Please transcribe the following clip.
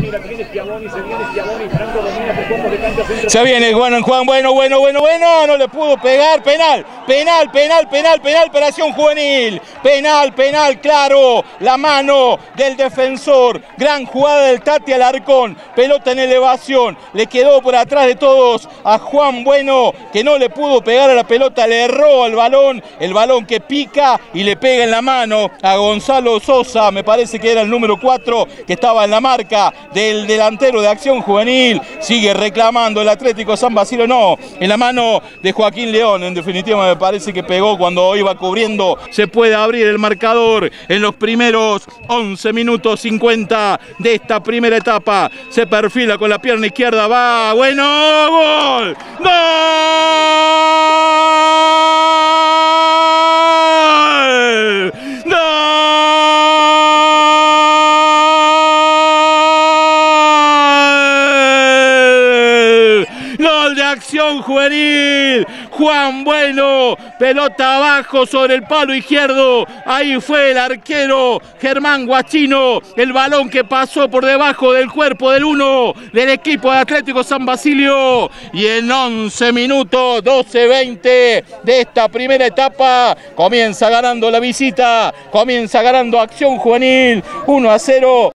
Se viene Juan, bueno, no le pudo pegar, penal para Acción Juvenil, penal, claro, la mano del defensor, gran jugada del Tati Alarcón, pelota en elevación, le quedó por atrás de todos a Juan Bueno, que no le pudo pegar a la pelota, le erró al balón, el balón que pica y le pega en la mano a Gonzalo Sosa, me parece que era el número 4, que estaba en la marca del delantero de Acción Juvenil, sigue reclamando el Atlético San Basilio, no, en la mano de Joaquín León, en definitiva me parece que pegó cuando iba cubriendo. Se puede abrir el marcador en los primeros 11 minutos 50 de esta primera etapa, se perfila con la pierna izquierda, va, bueno, gol, ¡gol! ¡Gol de Acción Juvenil! Juan Bueno, pelota abajo sobre el palo izquierdo, ahí fue el arquero Germán Guachino, el balón que pasó por debajo del cuerpo del 1 del equipo de Atlético San Basilio, y en 11 minutos, 12-20 de esta primera etapa, comienza ganando la visita, comienza ganando Acción Juvenil, 1-0,